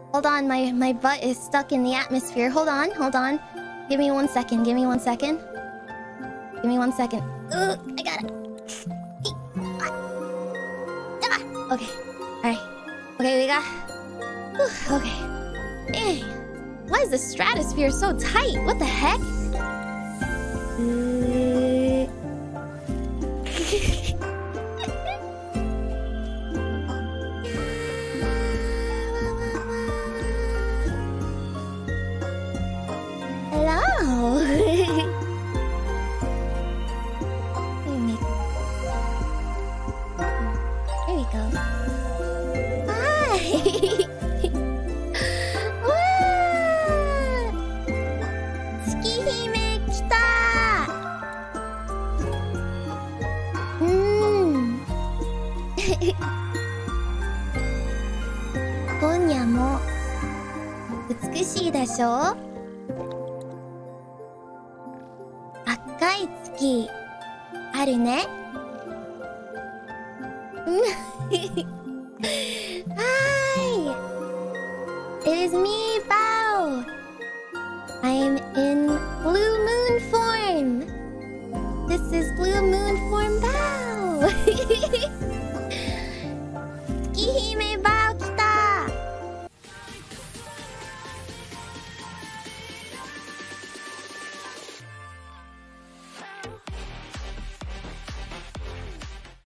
Hold on, my butt is stuck in the atmosphere. Hold on. Give me 1 second. Give me 1 second. Ugh, I got it. Okay. Alright. Okay, we got... Whew, okay. Dang. Why is the stratosphere so tight? What the heck? Hello. Here we go. Hi. Tsukihime kita.今夜も美しいでしょ。赤い月あるね。Hi, it is me, Bao. I am in